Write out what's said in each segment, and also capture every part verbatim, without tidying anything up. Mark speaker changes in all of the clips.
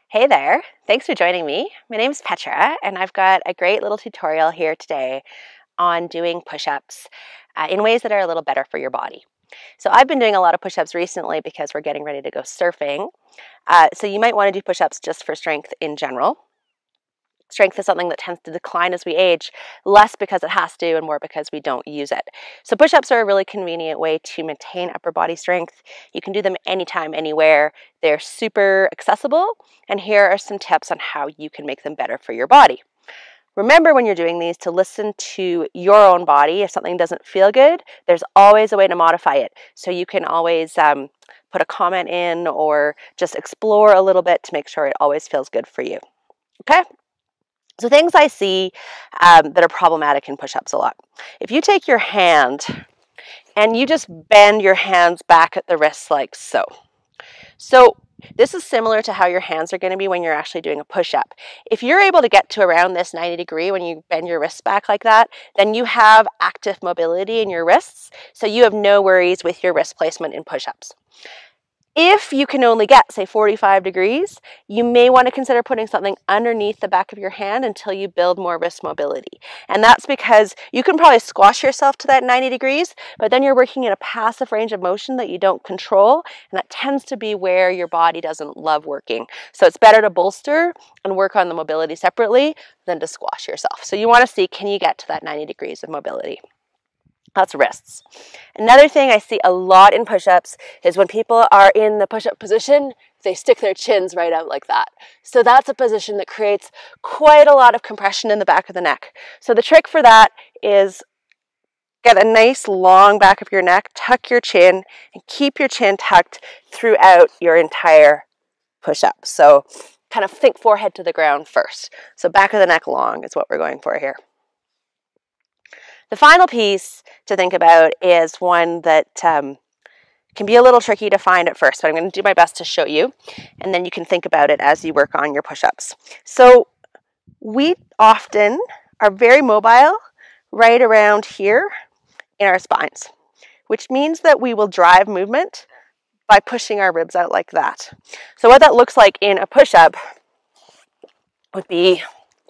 Speaker 1: Hey there, thanks for joining me. My name is Petra and I've got a great little tutorial here today on doing push-ups uh, in ways that are a little better for your body. So I've been doing a lot of push-ups recently because we're getting ready to go surfing. Uh, so you might want to do push-ups just for strength in general. Strength is something that tends to decline as we age, less because it has to and more because we don't use it. So push-ups are a really convenient way to maintain upper body strength. You can do them anytime, anywhere. They're super accessible, and here are some tips on how you can make them better for your body. Remember when you're doing these to listen to your own body. If something doesn't feel good, there's always a way to modify it. So you can always um, put a comment in or just explore a little bit to make sure it always feels good for you. Okay? So things I see um, that are problematic in push-ups a lot. If you take your hand and you just bend your hands back at the wrists like so. So this is similar to how your hands are going to be when you're actually doing a push-up. If you're able to get to around this ninety degree when you bend your wrists back like that, then you have active mobility in your wrists, so you have no worries with your wrist placement in push-ups. If you can only get, say, forty-five degrees, you may want to consider putting something underneath the back of your hand until you build more wrist mobility. And that's because you can probably squash yourself to that ninety degrees, but then you're working in a passive range of motion that you don't control, and that tends to be where your body doesn't love working. So it's better to bolster and work on the mobility separately than to squash yourself. So you want to see, can you get to that ninety degrees of mobility? That's wrists. Another thing I see a lot in push-ups is when people are in the push-up position, they stick their chins right out like that. So that's a position that creates quite a lot of compression in the back of the neck. So the trick for that is get a nice long back of your neck, tuck your chin, and keep your chin tucked throughout your entire push-up. So kind of think forehead to the ground first. So back of the neck long is what we're going for here. The final piece to think about is one that um, can be a little tricky to find at first, but I'm going to do my best to show you, and then you can think about it as you work on your push-ups. So we often are very mobile right around here in our spines, which means that we will drive movement by pushing our ribs out like that. So what that looks like in a push-up would be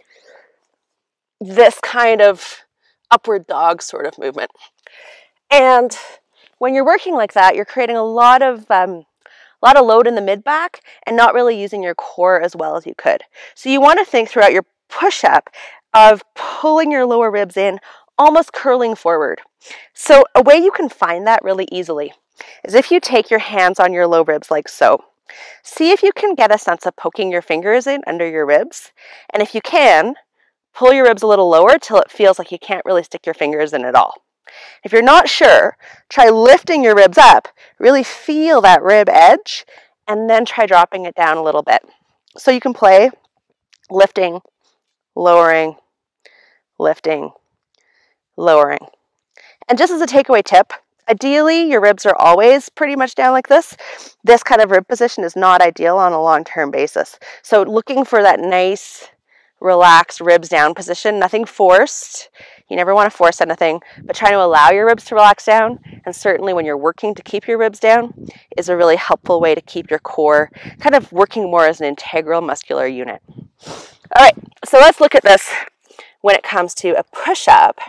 Speaker 1: this kind of upward dog sort of movement. And when you're working like that, you're creating a lot of um, a lot of load in the mid-back and not really using your core as well as you could. So you want to think throughout your push-up of pulling your lower ribs in, almost curling forward. So a way you can find that really easily is if you take your hands on your low ribs like so. See if you can get a sense of poking your fingers in under your ribs. And if you can, pull your ribs a little lower till it feels like you can't really stick your fingers in at all. If you're not sure, try lifting your ribs up, really feel that rib edge, and then try dropping it down a little bit. So you can play lifting, lowering, lifting, lowering. And just as a takeaway tip, ideally your ribs are always pretty much down like this. This kind of rib position is not ideal on a long-term basis. So looking for that nice, relaxed ribs down position, nothing forced. You never want to force anything, but trying to allow your ribs to relax down, and certainly when you're working to keep your ribs down, is a really helpful way to keep your core kind of working more as an integral muscular unit. All right, so let's look at this when it comes to a push-up.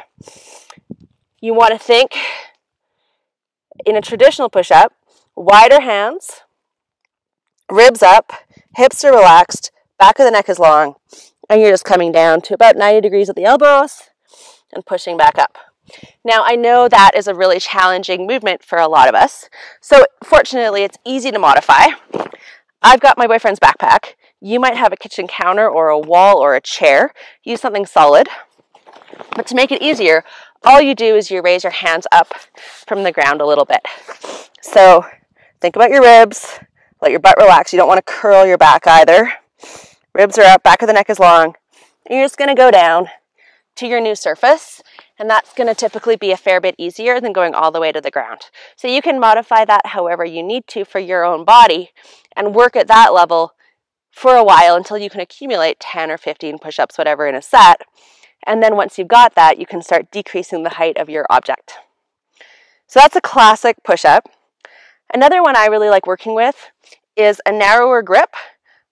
Speaker 1: You want to think in a traditional push-up, wider hands, ribs up, hips are relaxed, back of the neck is long, and you're just coming down to about ninety degrees at the elbows and pushing back up. Now, I know that is a really challenging movement for a lot of us. So fortunately, it's easy to modify. I've got my boyfriend's backpack. You might have a kitchen counter or a wall or a chair. Use something solid. But to make it easier, all you do is you raise your hands up from the ground a little bit. So think about your ribs. Let your butt relax. You don't want to curl your back either. Ribs are up, back of the neck is long, and you're just going to go down to your new surface, and that's going to typically be a fair bit easier than going all the way to the ground. So you can modify that however you need to for your own body and work at that level for a while until you can accumulate ten or fifteen push-ups, whatever, in a set. And then once you've got that, you can start decreasing the height of your object. So that's a classic push-up. Another one I really like working with is a narrower grip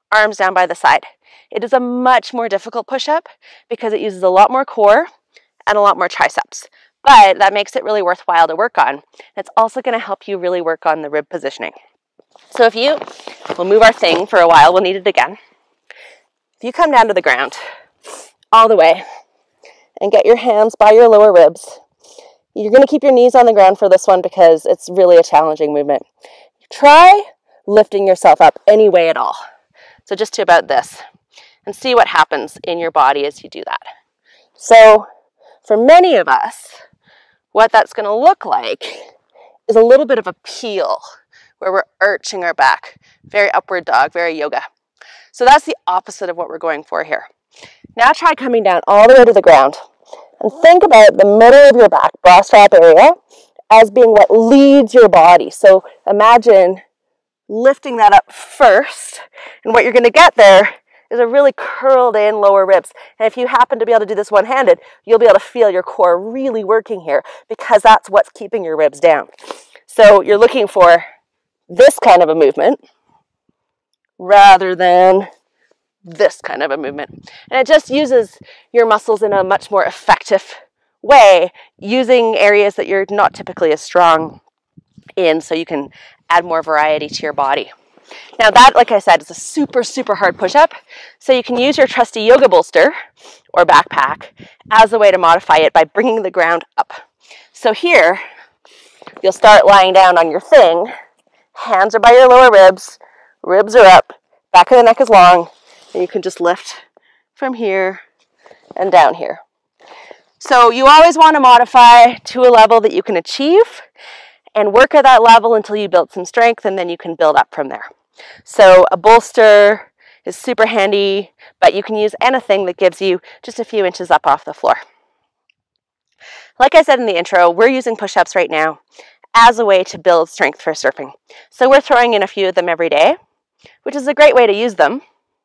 Speaker 1: arms down by the side. It is a much more difficult push-up because it uses a lot more core and a lot more triceps, but that makes it really worthwhile to work on. It's also going to help you really work on the rib positioning. So if you, we'll move our thing for a while, we'll need it again. If you come down to the ground all the way and get your hands by your lower ribs, you're going to keep your knees on the ground for this one because it's really a challenging movement. Try lifting yourself up any way at all. So just to about this, and see what happens in your body as you do that. So for many of us, what that's going to look like is a little bit of a peel where we're arching our back. Very upward dog, very yoga. So that's the opposite of what we're going for here. Now try coming down all the way to the ground and think about the middle of your back, bra strap area, as being what leads your body. So imagine lifting that up first, and what you're going to get there is a really curled in lower ribs. And if you happen to be able to do this one-handed, you'll be able to feel your core really working here because that's what's keeping your ribs down. So you're looking for this kind of a movement rather than this kind of a movement. And it just uses your muscles in a much more effective way, using areas that you're not typically as strong in, so you can add more variety to your body. Now that, like I said, is a super, super hard push-up, so you can use your trusty yoga bolster or backpack as a way to modify it by bringing the ground up. So here, you'll start lying down on your thing, hands are by your lower ribs, ribs are up, back of the neck is long, and you can just lift from here and down here. So you always want to modify to a level that you can achieve and work at that level until you build some strength, and then you can build up from there. So a bolster is super handy, but you can use anything that gives you just a few inches up off the floor. Like I said in the intro, we're using push-ups right now as a way to build strength for surfing. So we're throwing in a few of them every day, which is a great way to use them.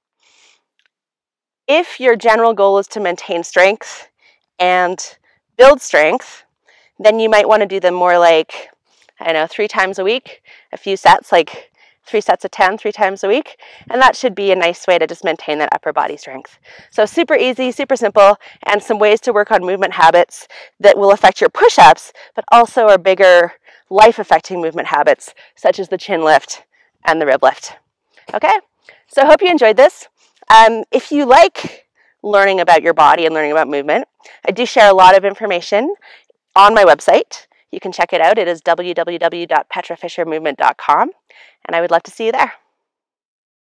Speaker 1: If your general goal is to maintain strength and build strength, then you might want to do them more like, I don't know, three times a week, a few sets, like three sets of ten, three times a week. And that should be a nice way to just maintain that upper body strength. So super easy, super simple, and some ways to work on movement habits that will affect your push-ups, but also are bigger life-affecting movement habits, such as the chin lift and the rib lift. Okay, so I hope you enjoyed this. Um, if you like learning about your body and learning about movement, I do share a lot of information on my website. You can check it out. It is w w w dot petra fisher movement dot com, and I would love to see you there.